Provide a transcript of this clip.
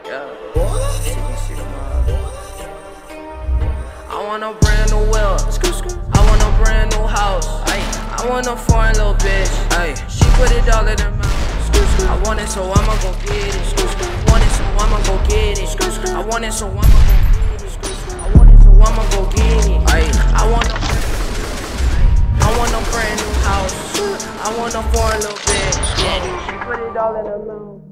Yeah. You can see the model. I want a brand new wheel. I want a brand new house. I want a foreign little bitch. She put it all in her mouth. I want it, so I'ma go get it. I want it, so I'ma go get it. I want it, so I'ma go get it. I want it, so I'ma go get it. I want a brand new house. I want a foreign little bitch. She put it all in her mouth.